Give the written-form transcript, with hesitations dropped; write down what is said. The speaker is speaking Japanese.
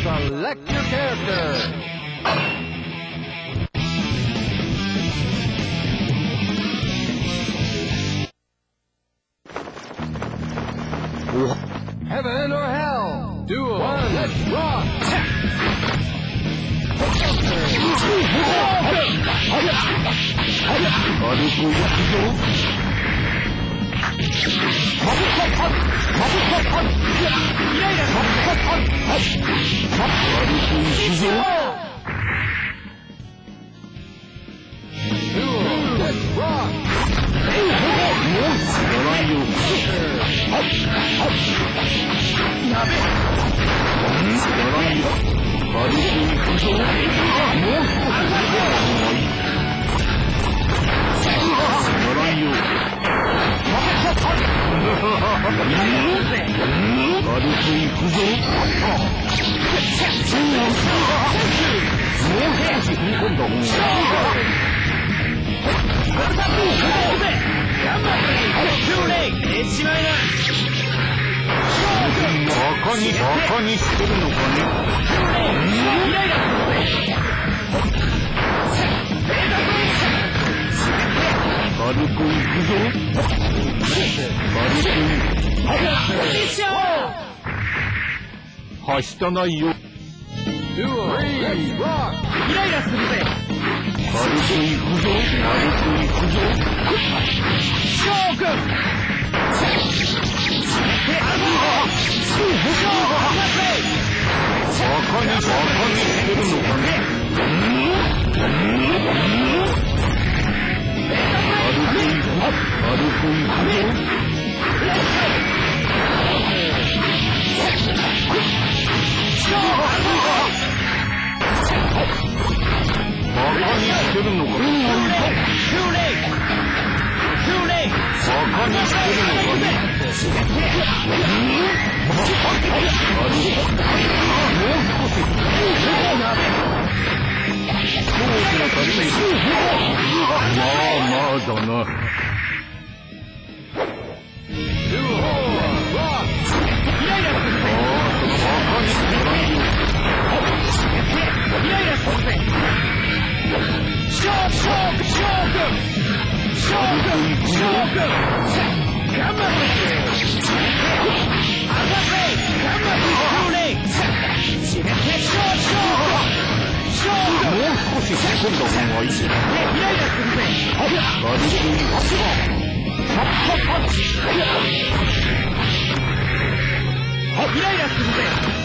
Select your character. Heaven or hell? Duel. One. Let's rock. Duel. Let's rock.バカにしてるのかね。軽くいくぞ。軽くはしたないよ。イライラするぜ。軽くいくぞ。軽くいくぞ。勝負。バカにしてるのかね。軽くいくぞ。バカにしてるのかね。バカにしてるのかね。まあだな。イライラするぜ。